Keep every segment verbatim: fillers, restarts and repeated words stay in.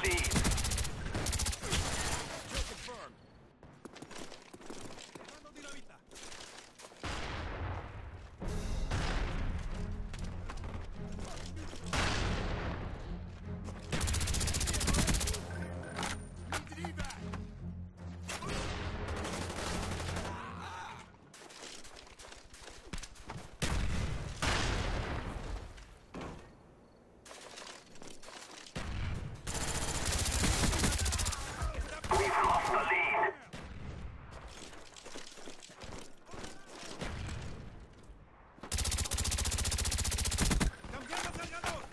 lead. Kill confirmed. Dejando dinamita. Need evac. We've lost the lead. Cambiando cargador.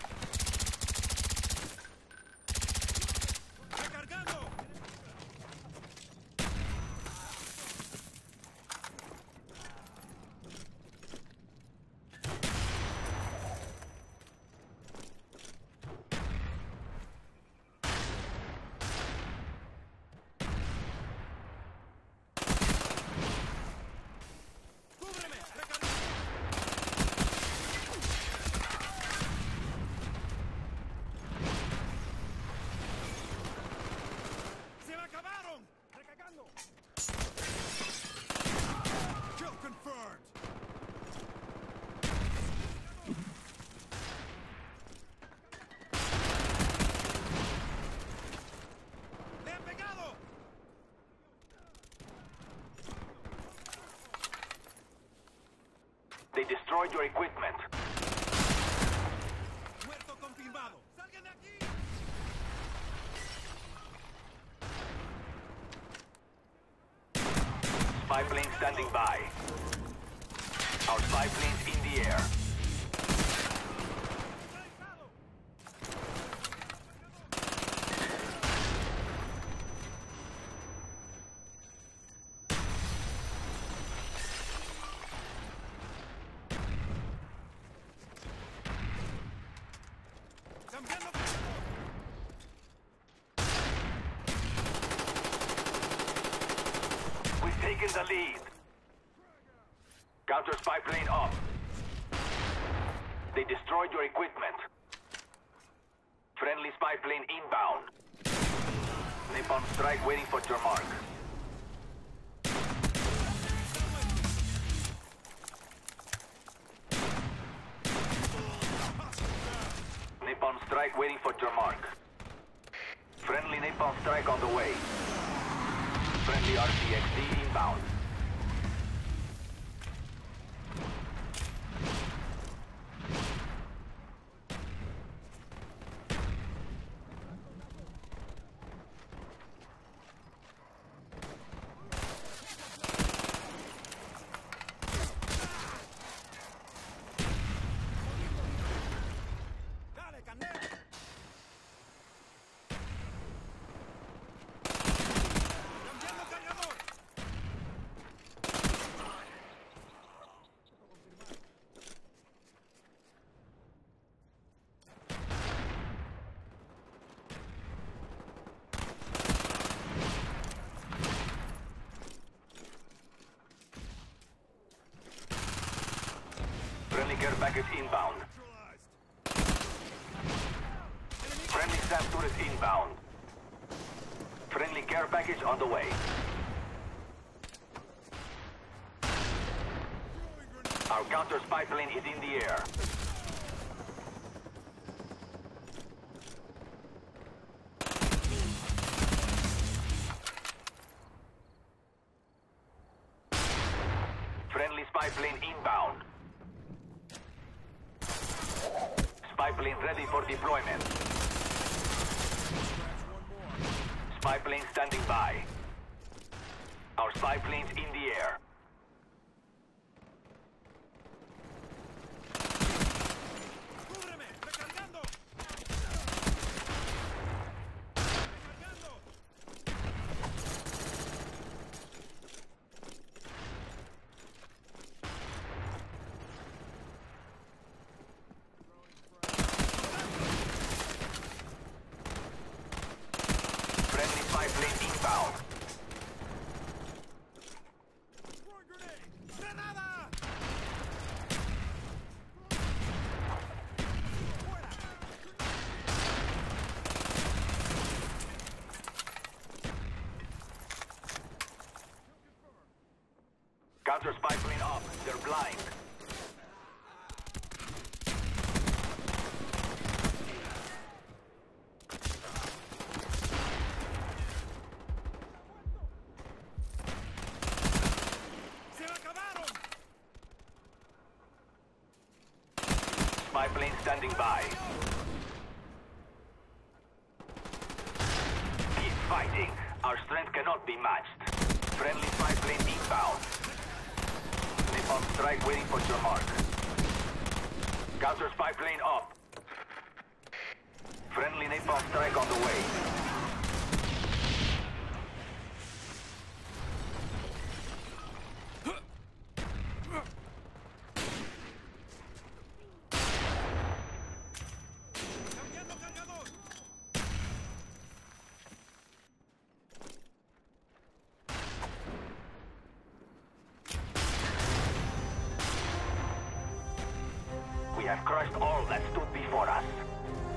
Recargando. Cúbreme. Recargando. ¡Se me acabaron! ¡Recargando! Kill confirmed! ¡Le han pegado! They destroyed your equipment. ¡Muerto confirmado! ¡Salgan de aquí! Spy plane standing by. Our spy plane's in the air. ¡Cambiando cargador! We've taken the lead. Counter spy plane up. They destroyed your equipment. Friendly spy plane inbound. Napalm strike waiting for your mark. Napalm strike waiting for your mark. Friendly napalm strike on the way. Friendly R C X D inbound. ¡Dale, Canela! ¡Cambiando cargador! Friendly care package inbound. Neutralized. Friendly SAM turret inbound. Friendly care package on the way. Throwing grenade. Our counter spy plane is in the air. Friendly spy plane inbound. Spy plane ready for deployment. Scratch one more. Spy plane standing by. Our spy plane's in the air. ¡Cúbreme! ¡Recargando! ¡Recargando! Friendly spy plane inbound. Throwing grenade! ¡Granada! ¡Fuera! Counter spy plane up. They're blind. ¡Se la acabaron! Spy plane standing by. Keep fighting. Our strength cannot be matched. Friendly spy plane inbound. Napalm strike waiting for your mark. Counter spy plane up. Friendly napalm strike on the way. ¡Cambiando cargador! We have crushed all that stood before us.